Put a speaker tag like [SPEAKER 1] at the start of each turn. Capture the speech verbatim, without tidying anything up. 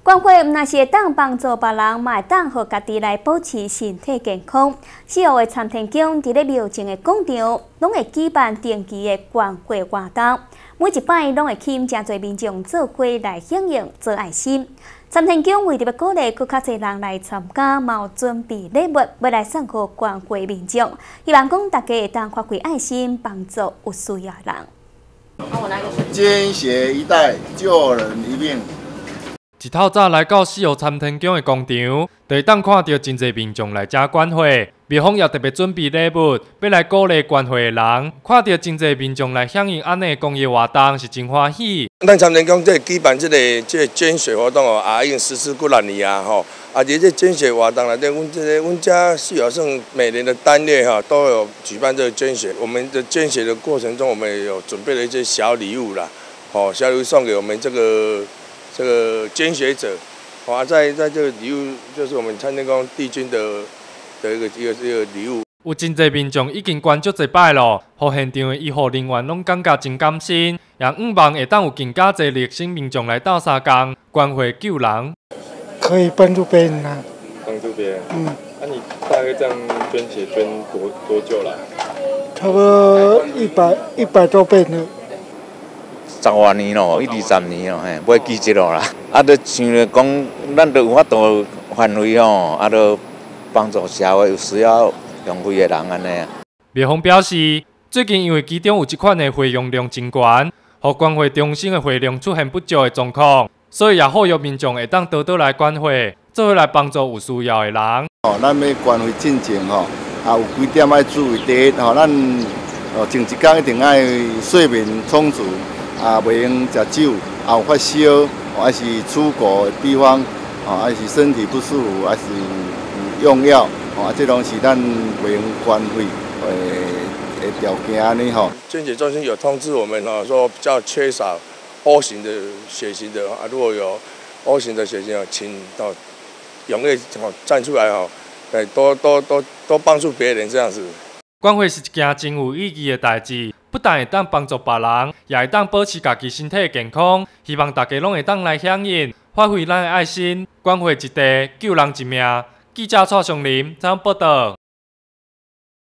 [SPEAKER 1] 关怀毋那是会当帮助别人，嘛会当互家己来保持身体健康。四号的参天宫伫咧庙前的广场，拢会举办定期的关怀活动，每一摆拢会吸引真侪民众做伙来响应做爱心。参天宫为着要鼓励更较侪人来参加，嘛有准备礼物要来送互关怀民众，希望讲大家会当发挥爱心，帮助有需要的人。
[SPEAKER 2] 捐血一袋，救人一命。
[SPEAKER 3] 一透早来到四号参天宫的广场，就会当看到真侪民众来遮关怀。庙方也特别准备礼物，要来鼓励关怀的人。看到真侪民众来响应安尼公益活动，是真欢喜。
[SPEAKER 4] 咱参天宫这举办这个这个捐血活动哦，也已经实施几两年啊吼。啊，伫这捐血活动内底，阮这个阮家四号圣每年的单月哈都有举办这个捐血。我们的捐血的过程中，我们也有准备了一些小礼物啦，哦，小礼物送给我们这个。这个捐血者，啊，在在这个礼物就是我们参天宫帝君的的一个一个一个礼物。
[SPEAKER 3] 有真侪民众已经捐足一摆咯，互现场的医护人员拢感觉真感心，也希望会当有更加侪热心民众来斗相共，关怀救人。
[SPEAKER 5] 可以帮助别人啊。
[SPEAKER 6] 帮助别人。
[SPEAKER 5] 嗯。
[SPEAKER 6] 那、啊、你大概这样捐血捐多多久了？
[SPEAKER 5] 差不多一百一百多倍呢。
[SPEAKER 7] 十多年咯，一二十年咯，嘿，袂记节咯啦。啊，就想着讲，咱就有法度范围吼，啊，就帮助社会有需要用费的人安尼啊。
[SPEAKER 3] 庙方表示，最近因为其中有一款的费用量真悬，互关怀中心的费用出现不足的状况，所以也呼吁民众会当多多来关怀，做伙来帮助有需要的人。
[SPEAKER 2] 哦，咱要关怀进前吼，啊有几点要注意？第一吼，咱哦前一天一定要睡眠充足。啊，袂用食酒，啊有发烧，还是出国的地方，啊还是身体不舒服，还是用药，啊这拢是咱袂用关费诶的条件安尼吼。
[SPEAKER 4] 捐血中心有通知我们哈，说比较缺少 O 型的血型的啊，如果有 O 型的血型啊，请到踊跃哦站出来哈，来多多多多帮助别人这样子。
[SPEAKER 3] 关怀是一件真有意义的代志。不但会当帮助别人，也会当保持家己身体的健康。希望大家拢会当来响应，发挥咱的爱心，关怀一地，救人一命。记者蔡尚林采访报道。